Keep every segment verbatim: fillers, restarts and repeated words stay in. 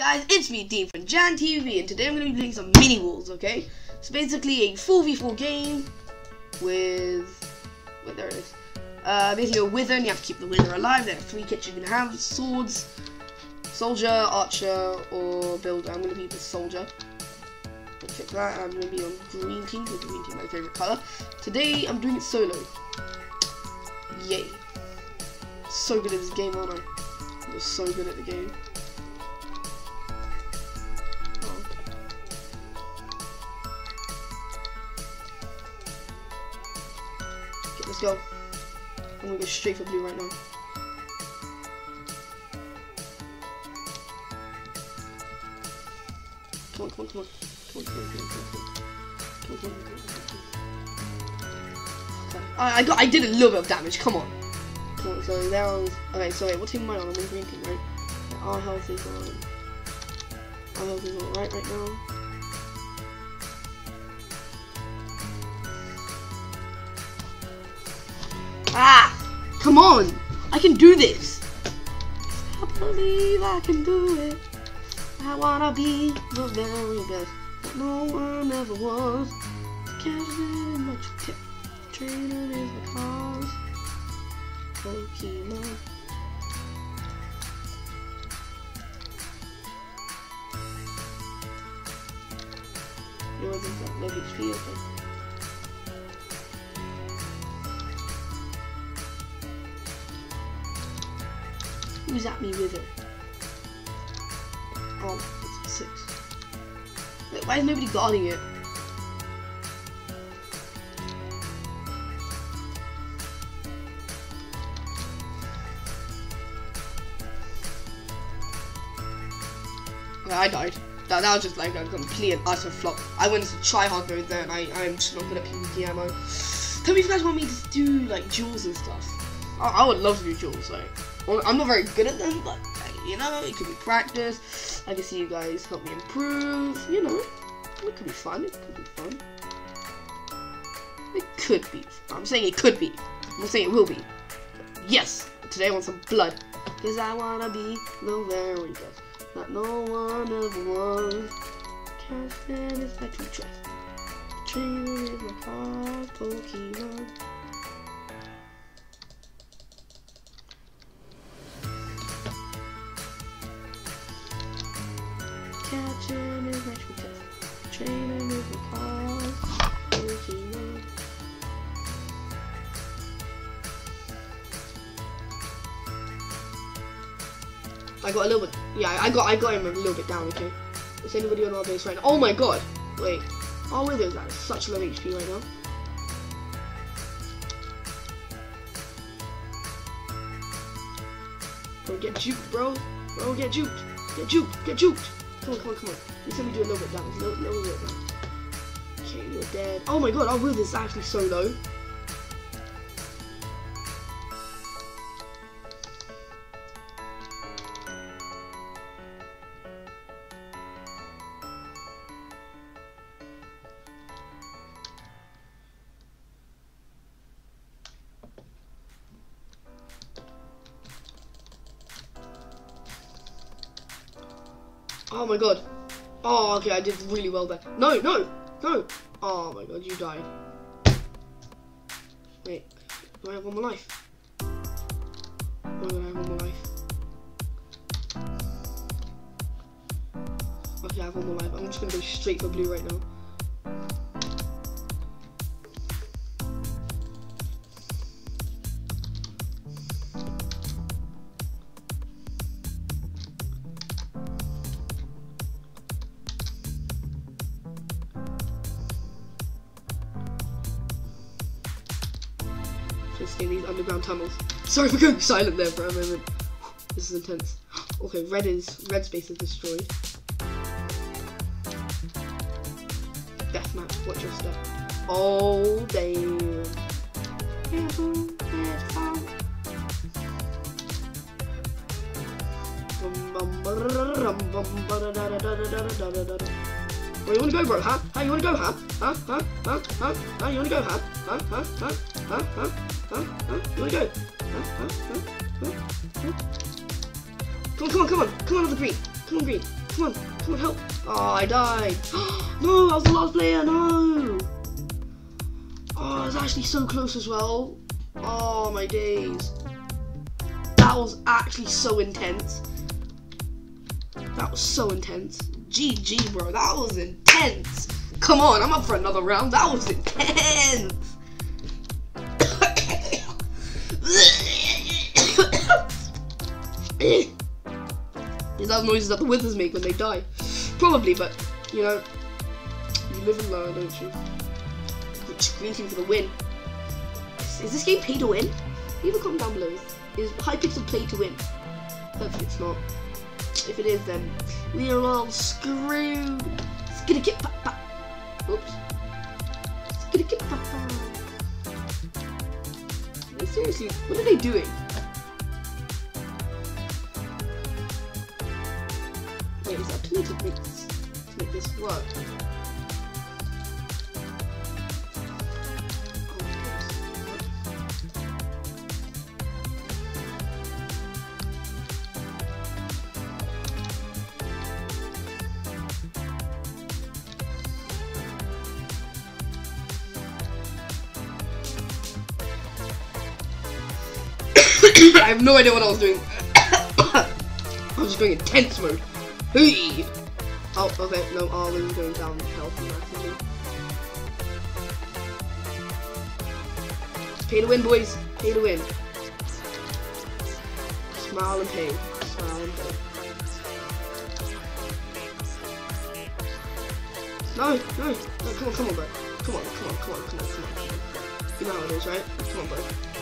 guys, it's me Dean from Jan T V, and today I'm going to be doing some mini wars, okay? It's basically a four v four game with, wait, there it is. Uh, basically a wither, and you have to keep the wither alive. There are three kits you can have: swords, soldier, archer, or builder. I'm going to be the soldier. Check that. I'm going to be on green team, because green team is my favorite color. Today I'm doing it solo. Yay! So good at this game, aren't I? I'm so good at the game. Let's go. I'm gonna go straight for blue right now. Come on, come on, come on. Come on, come on, come on, come on. Come on, come on, come on, come on. I, I got I did a little bit of damage, come on. Come on, so there was okay, so wait, what team am I on? I'm on green team, right? Our health is on our health is on right right now. Ah! Come on! I can do this! I believe I can do it. I wanna be the very best that no one ever was. Catching much tip. Training is the cause. Pokemon. Yours is like low H P, okay. Who's at me with it? Oh, it's six. Wait, why is nobody guarding it? Okay, I died. That, that was just like a complete and utter flop. I went into try-hard mode there, and I, I'm just not good at PvP ammo. Tell me if you guys want me to do like duels and stuff. I, I would love to do duels, like. Well, I'm not very good at them, but you know, it could be practice. I can see you guys help me improve. You know, it could be fun. It could be fun. It could be. I'm saying it could be. I'm not saying it will be. Yes, today I want some blood, cause I wanna be the very best that no one ever was. Casting is my true trust. Training is my cause. Pokemon. Catching is my true test. Training is the cause. Pokemon. I got a little bit. Yeah, I got. I got him a little bit down. Okay. Is anybody on our base right now? Oh my god! Wait. Oh, where is that? Such low H P right now. Bro, get juked, bro. Bro, get juked. Get juked. Get juked. Come on, come on, come on. Just let me do a little bit damage. Little, little bit damage. Okay, you're dead. Oh my god, our wither is actually so low. Oh my god. Oh, okay, I did really well there. No, no, no. Oh my god, you died. Wait, do I have one more life? Oh, do I have one more life? Okay, I have one more life. I'm just gonna go straight for blue right now. Stay in these underground tunnels. Sorry for going silent there for a moment. This is intense. Okay, red is red space is destroyed. Deathmatch, watch your step. Oh damn. Where you wanna go, bro? Huh? How you wanna go, huh? Huh? Huh? Huh? Huh? Huh? You wanna go, huh? Huh? Huh? Huh? Huh? Huh? Huh? Huh? You wanna go? Huh? Huh? Huh? Huh? Huh? Come on, come on, come on, come on, on the green. Come on, green. Come on. Come on, help. Oh, I died. No, I was the last player. No. Oh, I was actually so close as well. Oh, my days. That was actually so intense. That was so intense. G G, bro. That was intense. Come on, I'm up for another round. That was intense. Is that noises that the withers make when they die? Probably, but you know, you live and learn, don't you? Green team for the win. Is this game pay to win? Leave a comment down below. Is Hypixel play to win? Hopefully it's not. If it is, then we are all screwed. Skitty kit pa pa. Oops. Skitty kit pa pa. Seriously, what are they doing? Wait, is that to me to make this to make this work? I have no idea what I was doing. I was just going intense mode. Hey! Oh, okay, no, oh, we're going down health massively. Pay to win, boys. Pay to win. Smile and pay. Smile and pay. No, no, no, come on, come on, bro. Come on, come on, come on, come on, come on. You know how it is, right? Come on, bro.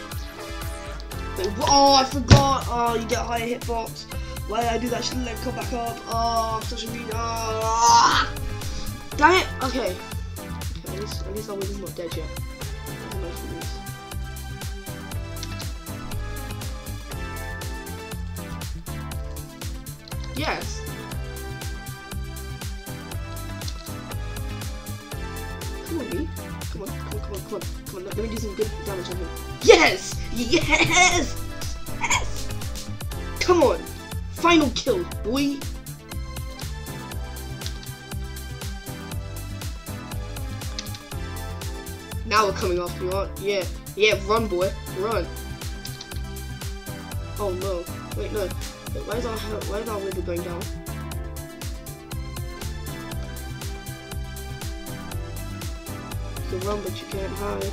Oh, I forgot. Oh, you get a higher hitbox. Why did I do that? Should let it come back up. Oh, I'm such a mean. Oh, damn it. Okay. Okay, at least, at least our wizard's not dead yet. That's a nice release. Yes. Come on, me. Come on, come on, come on, come on, come on. Let me do some good damage on him. Yes! Yes! Yes! Come on! Final kill, boy! Now we're coming after you, aren't we? Yeah. Yeah, run, boy. Run. Oh no. Wait, no. Wait, why is our why is our wizard going down? You can run, but you can't hide.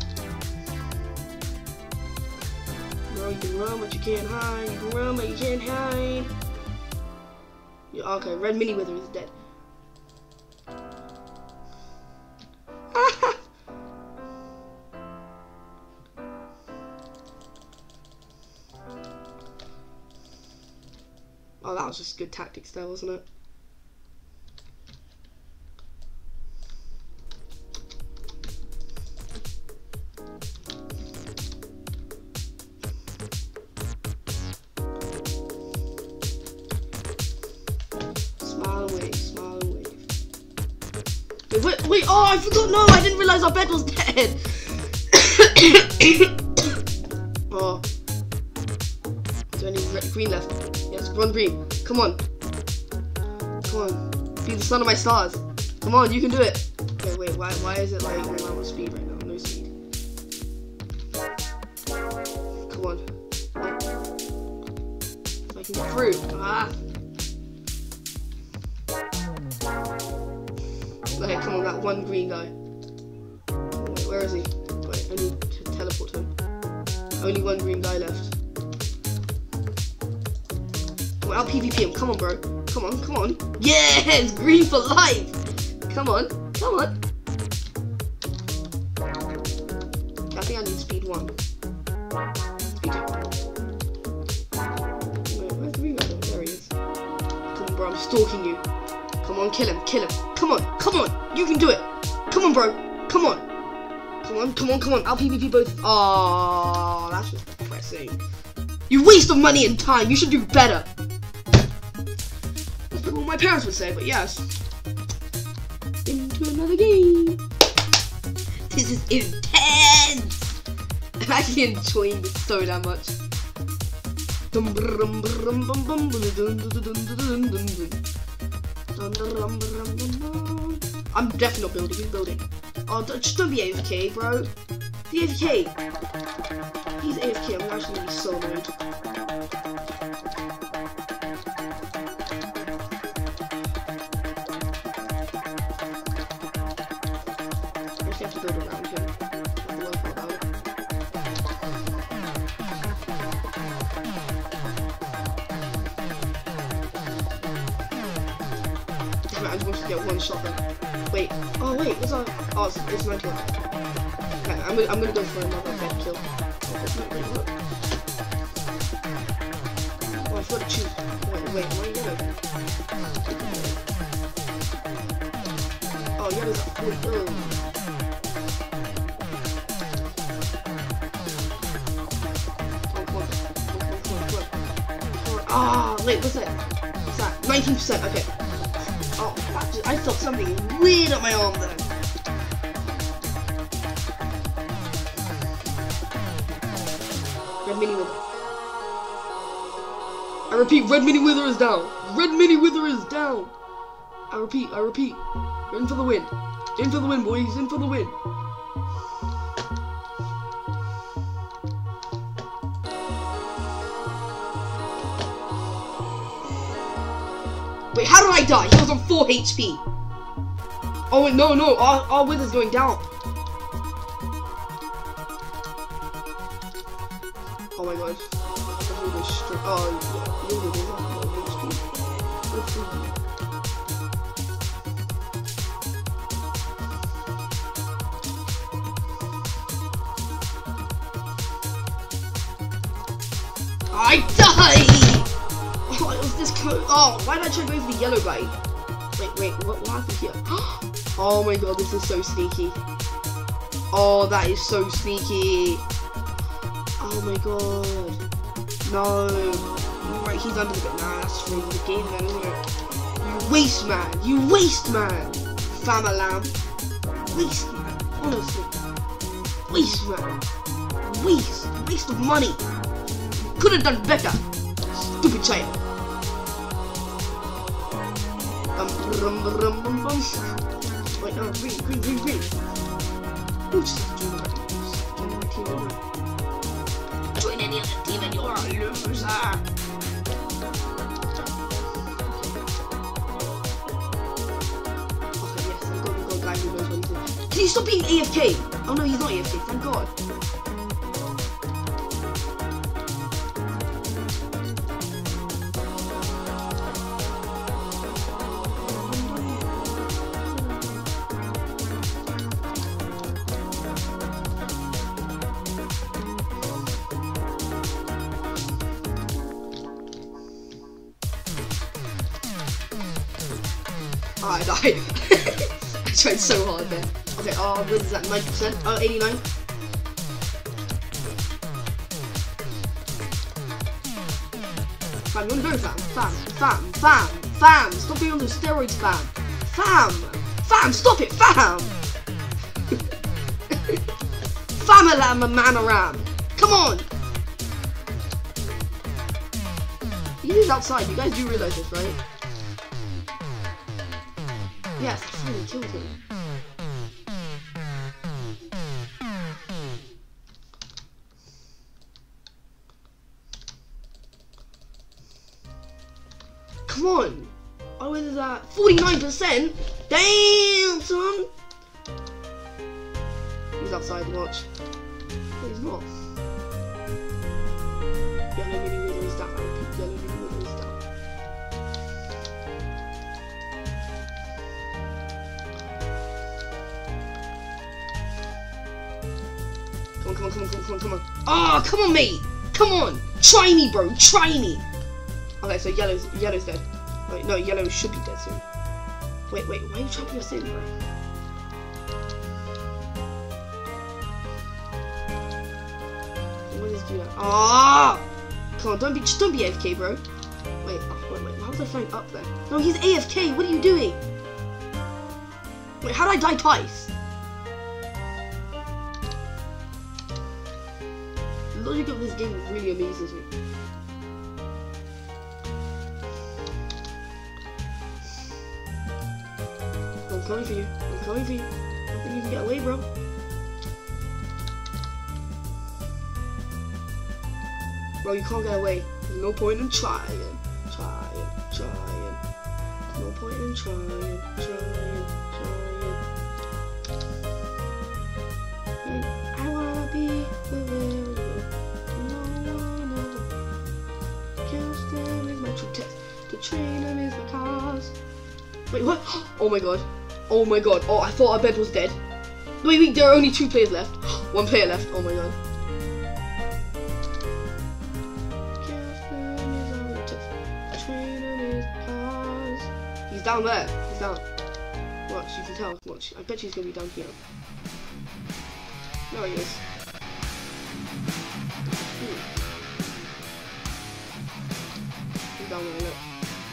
No, you can run, but you can't hide. You can run, but you can't hide. Yeah, okay, red mini wither is dead. Oh, that was just good tactics there, wasn't it? Smile and wave, smile and wave. Wait, wait, wait, oh, I forgot, no, I didn't realize our bed was dead. Oh. Is there any red, green left? Yes, run green. Come on. Come on. Be the son of my stars. Come on, you can do it. Okay, wait, why why is it like I'm out of speed right now? No speed. Come on. If I can get through. Ah. Okay, come on, that one green guy. Wait, where is he? Wait, I need to teleport him. Only one green guy left. I'll PvP him. Come on, bro. Come on, come on. Yes! Green for life! Come on, come on. I think I need speed one. Speed two. Wait, where's the green guy? There he is. Come on, bro. I'm stalking you. Come on, kill him, kill him. Come on, come on. You can do it. Come on, bro. Come on. Come on, come on, come on. I'll PvP both. Oh, that's just depressing. You waste of money and time. You should do better. What my parents would say, but yes. Into another game. This is intense. I'm actually enjoying this so damn much. I'm definitely not building. Who's building? Oh, just don't be A F K, bro. Be A F K. He's A F K. I'm actually gonna be so annoyed. I just have to build around him. I love about it. Damn it, I just wanted to get one shot then. Wait. Oh wait, what's that? Oh, it's, it's my kill. Okay, I'm gonna I'm gonna go for another bad kill. Oh, I've got to choose. Wait, wait, where are you going? Oh, yellow's up. Wait, oh. Ah, oh, wait, what's that? What's that? nineteen percent, okay. Oh, just, I felt something weird on my arm then. Red Mini Wither. I repeat, Red Mini Wither is down. Red Mini Wither is down. I repeat, I repeat. In for the win. In for the win, boys. In for the win. Wait, how did I die? He was on four H P. Oh wait, no, no, our, our Wither's going down. Oh my god. Oh, Wither does not have no H P. Good for you. I died! Oh, it was this close. Oh, why did I try to go for the yellow guy? Wait, wait, what, what happened here? Oh my god, this is so sneaky. Oh, that is so sneaky. Oh my god. No. Right, he's under the bit. Nah, that's really the game then, isn't it? You waste man. You waste man. Famalam. Waste man. Honestly. Waste man. Waste. Waste of money. Could have done better. Stupid child. Bum, bum, bum, bum, bum. Wait, no, green, green, green, green. Who just join my team? Join my team over. Join any other team and you're a loser. Okay, yes, thank God we've got a guy who knows what he's doing. Can you stop being A F K? Oh no, he's not A F K, thank God. Oh, I died. I tried so hard there. Okay, oh, what is that? ninety percent? Oh, eighty-nine. Fam, you wanna go, fam? Fam, fam, fam, fam. Stop being on those steroids, fam. Fam, fam, stop it, fam. Fam-a-lam, a man-a-ram. Come on. He's outside. You guys do realize this, right? Yes, I finally killed him. Come on! Oh, what is that? forty-nine percent? Damn, son! He's outside, watch. No, he's not. Yellow Mini Wither is down. I repeat, Yellow Mini Wither is down. Come on, come on, come on, come on, come on. Ah, oh, come on, mate! Come on! Try me, bro! Try me! Okay, so yellow's yellow's dead. Wait, no, yellow should be dead soon. Wait, wait, why are you trapping us in, bro? What is do that? Ah! Come on, don't be, just don't be A F K, bro. Wait, oh, wait, wait, how was I flying up there? No, he's A F K. What are you doing? Wait, how did I die twice? The logic of this game really amazes me. I'm coming for you. I'm coming for you. I don't think you can get away, bro. Bro, you can't get away. There's no point in trying. Trying. Trying. There's no point in trying. Trying. Trying. I wanna be with you. No one ever. Can't stand is my true test. The train and is my cause. Wait, what? Oh my god. Oh my god. Oh, I thought our bed was dead. Wait, wait, there are only two players left. One player left. Oh my god. He's down there. He's down. Watch, you can tell. Watch. I bet he's gonna be down here. There he is. Hmm. He's down there, look.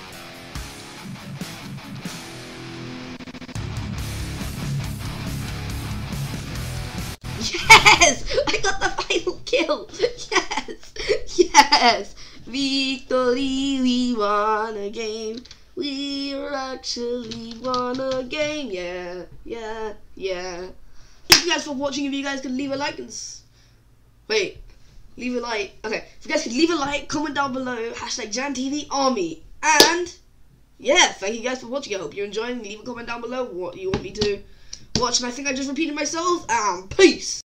Yes! I got the final kill! Yes! Yes! Victory, we won a game. We actually won a game. Yeah, yeah, yeah. Thank you guys for watching. If you guys could leave a like and s wait, leave a like. Okay, if you guys could leave a like, comment down below, hashtag JanTV Army. And yeah, thank you guys for watching. I hope you're enjoying. Leave a comment down below what you want me to watch. And I think I just repeated myself. And peace.